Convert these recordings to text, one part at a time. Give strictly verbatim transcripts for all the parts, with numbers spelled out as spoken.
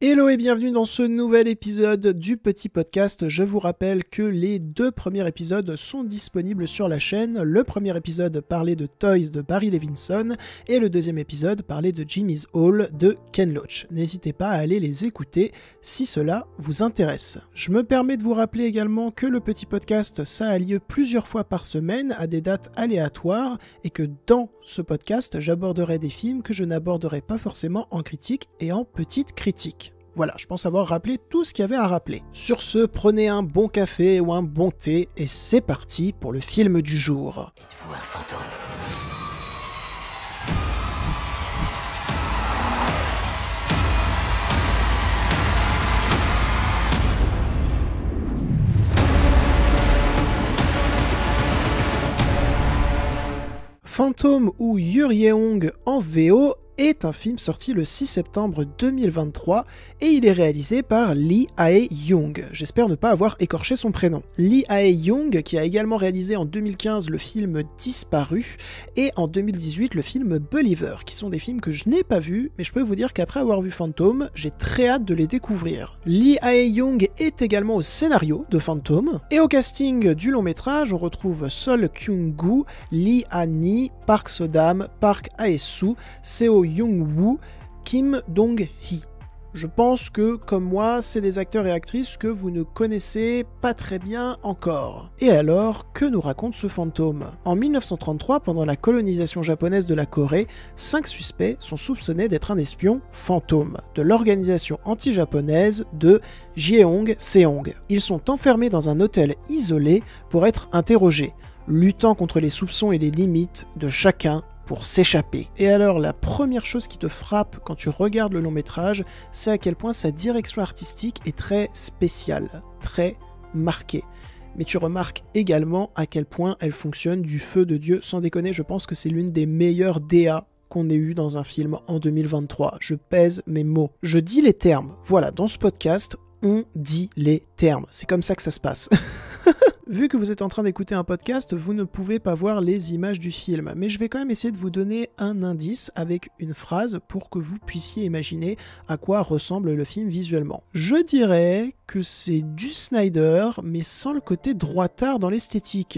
Hello et bienvenue dans ce nouvel épisode du petit podcast. Je vous rappelle que les deux premiers épisodes sont disponibles sur la chaîne. Le premier épisode parlait de Toys de Barry Levinson et le deuxième épisode parlait de Jimmy's Hall de Ken Loach. N'hésitez pas à aller les écouter si cela vous intéresse. Je me permets de vous rappeler également que le petit podcast, ça a lieu plusieurs fois par semaine à des dates aléatoires et que dans ce podcast, j'aborderai des films que je n'aborderai pas forcément en critique et en petite critique. Voilà, je pense avoir rappelé tout ce qu'il y avait à rappeler. Sur ce, prenez un bon café ou un bon thé et c'est parti pour le film du jour. Êtes-vous un fantôme ? Phantom ou Ur-Yeong en V O est un film sorti le six septembre deux mille vingt-trois et il est réalisé par Lee Hae-young. J'espère ne pas avoir écorché son prénom. Lee Hae-young qui a également réalisé en deux mille quinze le film Disparu et en deux mille dix-huit le film Believer, qui sont des films que je n'ai pas vus, mais je peux vous dire qu'après avoir vu Phantom, j'ai très hâte de les découvrir. Lee Hae-young est également au scénario de Phantom et au casting du long métrage, on retrouve Sol Kyung-gu, Lee Han-hee, Park So-dam, Park Hae-soo, Seo Young-woo, Kim Dong-hee. Je pense que, comme moi, c'est des acteurs et actrices que vous ne connaissez pas très bien encore. Et alors, que nous raconte ce fantôme ? En mille neuf cent trente-trois, pendant la colonisation japonaise de la Corée, cinq suspects sont soupçonnés d'être un espion fantôme de l'organisation anti-japonaise de Jeongseong. Ils sont enfermés dans un hôtel isolé pour être interrogés, luttant contre les soupçons et les limites de chacun pour s'échapper. Et alors, la première chose qui te frappe quand tu regardes le long métrage, c'est à quel point sa direction artistique est très spéciale, très marquée. Mais tu remarques également à quel point elle fonctionne du feu de Dieu. Sans déconner, je pense que c'est l'une des meilleures D A qu'on ait eu dans un film en deux mille vingt-trois. Je pèse mes mots. Je dis les termes. Voilà, dans ce podcast, on dit les termes. C'est comme ça que ça se passe. Vu que vous êtes en train d'écouter un podcast, vous ne pouvez pas voir les images du film, mais je vais quand même essayer de vous donner un indice avec une phrase pour que vous puissiez imaginer à quoi ressemble le film visuellement. Je dirais que c'est du Snyder, mais sans le côté droitard dans l'esthétique.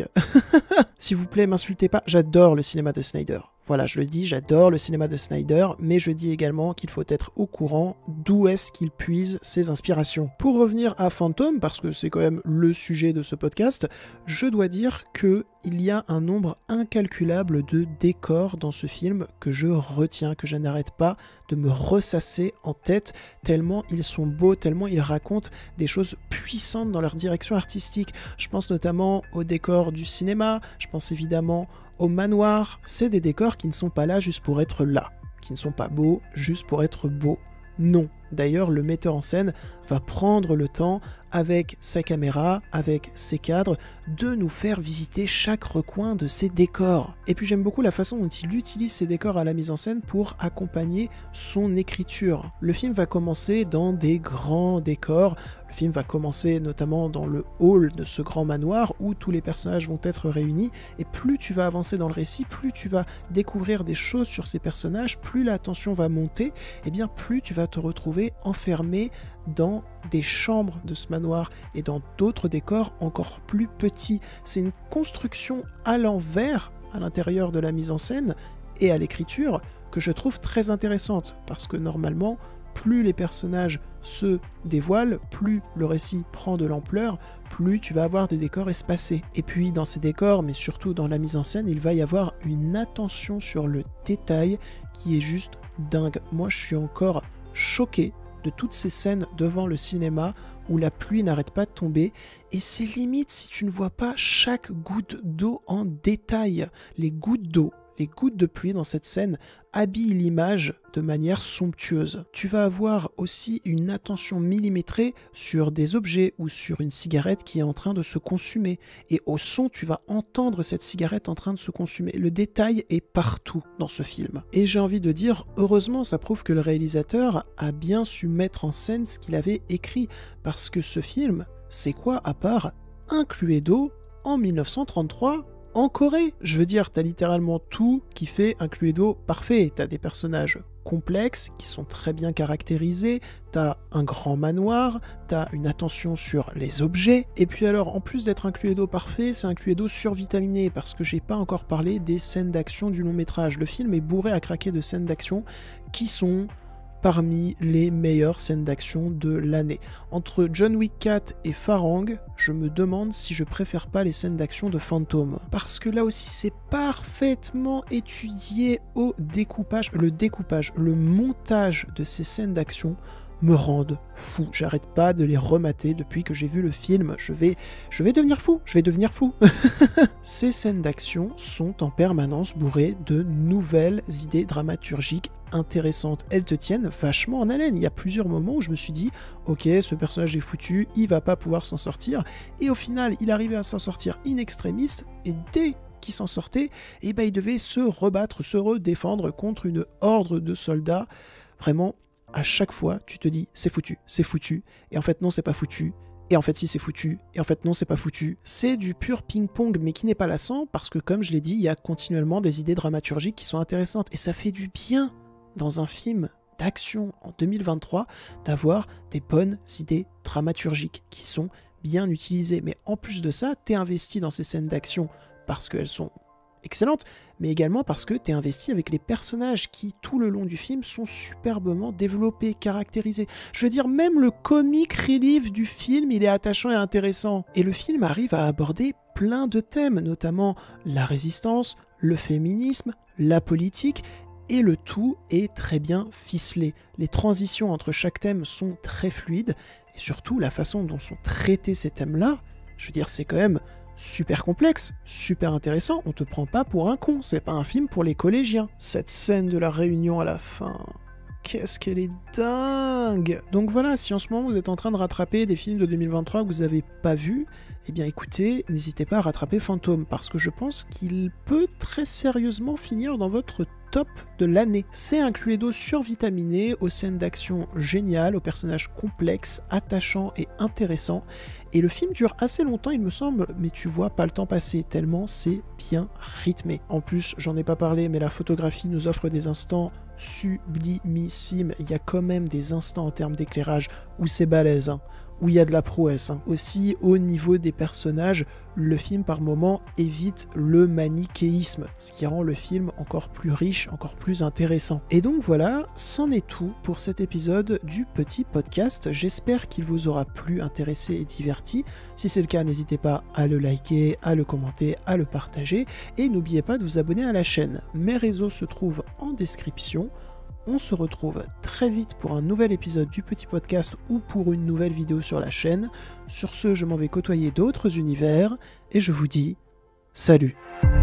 S'il vous plaît, m'insultez pas, j'adore le cinéma de Snyder. Voilà, je le dis, j'adore le cinéma de Snyder, mais je dis également qu'il faut être au courant d'où est-ce qu'il puise ses inspirations. Pour revenir à Phantom, parce que c'est quand même le sujet de ce podcast, je dois dire que il y a un nombre incalculable de décors dans ce film que je retiens, que je n'arrête pas de me ressasser en tête, tellement ils sont beaux, tellement ils racontent des choses puissantes dans leur direction artistique. Je pense notamment aux décors du cinéma, je pense évidemment au manoir. C'est des décors qui ne sont pas là juste pour être là, qui ne sont pas beaux juste pour être beaux. Non. D'ailleurs, le metteur en scène va prendre le temps, avec sa caméra, avec ses cadres, de nous faire visiter chaque recoin de ces décors. Et puis j'aime beaucoup la façon dont il utilise ces décors à la mise en scène pour accompagner son écriture. Le film va commencer dans des grands décors. Le film va commencer notamment dans le hall de ce grand manoir où tous les personnages vont être réunis. Et plus tu vas avancer dans le récit, plus tu vas découvrir des choses sur ces personnages, plus la tension va monter, et bien plus tu vas te retrouver enfermé dans des chambres de ce manoir et dans d'autres décors encore plus petits. C'est une construction à l'envers à l'intérieur de la mise en scène et à l'écriture que je trouve très intéressante, parce que normalement, plus les personnages se dévoilent, plus le récit prend de l'ampleur, plus tu vas avoir des décors espacés. Et puis dans ces décors, mais surtout dans la mise en scène, il va y avoir une attention sur le détail qui est juste dingue. Moi, je suis encore choqué de toutes ces scènes devant le cinéma où la pluie n'arrête pas de tomber, et c'est limite si tu ne vois pas chaque goutte d'eau en détail. Les gouttes d'eau, les gouttes de pluie dans cette scène habillent l'image de manière somptueuse. Tu vas avoir aussi une attention millimétrée sur des objets ou sur une cigarette qui est en train de se consumer. Et au son, tu vas entendre cette cigarette en train de se consumer. Le détail est partout dans ce film. Et j'ai envie de dire, heureusement, ça prouve que le réalisateur a bien su mettre en scène ce qu'il avait écrit. Parce que ce film, c'est quoi à part un Cluedo en mille neuf cent trente-trois ? en Corée. Je veux dire, t'as littéralement tout qui fait un Cluedo parfait. T'as des personnages complexes qui sont très bien caractérisés, t'as un grand manoir, t'as une attention sur les objets, et puis alors en plus d'être un Cluedo parfait, c'est un Cluedo survitaminé parce que j'ai pas encore parlé des scènes d'action du long métrage. Le film est bourré à craquer de scènes d'action qui sont parmi les meilleures scènes d'action de l'année. Entre John Wick quatre et Farang, je me demande si je préfère pas les scènes d'action de Phantom. Parce que là aussi, c'est parfaitement étudié au découpage. Le découpage, le montage de ces scènes d'action me rendent fou. J'arrête pas de les remater depuis que j'ai vu le film. Je vais, je vais devenir fou. Je vais devenir fou. Ces scènes d'action sont en permanence bourrées de nouvelles idées dramaturgiques intéressantes. Elles te tiennent vachement en haleine. Il y a plusieurs moments où je me suis dit « Ok, ce personnage est foutu, il va pas pouvoir s'en sortir. » Et au final, il arrivait à s'en sortir in extremis, et dès qu'il s'en sortait, eh ben, il devait se rebattre, se redéfendre contre une horde de soldats. Vraiment, à chaque fois, tu te dis « C'est foutu, c'est foutu. » Et en fait, non, c'est pas foutu. Et en fait, si, c'est foutu. Et en fait, non, c'est pas foutu. C'est du pur ping-pong, mais qui n'est pas lassant, parce que, comme je l'ai dit, il y a continuellement des idées dramaturgiques qui sont intéressantes. Et ça fait du bien, dans un film d'action en deux mille vingt-trois, d'avoir des bonnes idées dramaturgiques qui sont bien utilisées. Mais en plus de ça, t'es investi dans ces scènes d'action parce qu'elles sont excellentes, mais également parce que t'es investi avec les personnages qui, tout le long du film, sont superbement développés, caractérisés. Je veux dire, même le comic relief du film, il est attachant et intéressant. Et le film arrive à aborder plein de thèmes, notamment la résistance, le féminisme, la politique, et le tout est très bien ficelé. Les transitions entre chaque thème sont très fluides, et surtout la façon dont sont traités ces thèmes-là, je veux dire, c'est quand même super complexe, super intéressant, on te prend pas pour un con, c'est pas un film pour les collégiens. Cette scène de la réunion à la fin, qu'est-ce qu'elle est dingue! Donc voilà, si en ce moment vous êtes en train de rattraper des films de deux mille vingt-trois que vous avez pas vus, eh bien écoutez, n'hésitez pas à rattraper Phantom, parce que je pense qu'il peut très sérieusement finir dans votre top de l'année. C'est un Cluedo survitaminé, aux scènes d'action géniales, aux personnages complexes, attachants et intéressants. Et le film dure assez longtemps, il me semble, mais tu vois pas le temps passer, tellement c'est bien rythmé. En plus, j'en ai pas parlé, mais la photographie nous offre des instants sublimissimes. Il y a quand même des instants en termes d'éclairage où c'est balèze, hein, où il y a de la prouesse. Hein. Aussi, au niveau des personnages, le film par moments évite le manichéisme, ce qui rend le film encore plus riche, encore plus intéressant. Et donc voilà, c'en est tout pour cet épisode du petit podcast. J'espère qu'il vous aura plu, intéressé et diverti. Si c'est le cas, n'hésitez pas à le liker, à le commenter, à le partager. Et n'oubliez pas de vous abonner à la chaîne. Mes réseaux se trouvent en description. On se retrouve très vite pour un nouvel épisode du petit podcast ou pour une nouvelle vidéo sur la chaîne. Sur ce, je m'en vais côtoyer d'autres univers et je vous dis salut!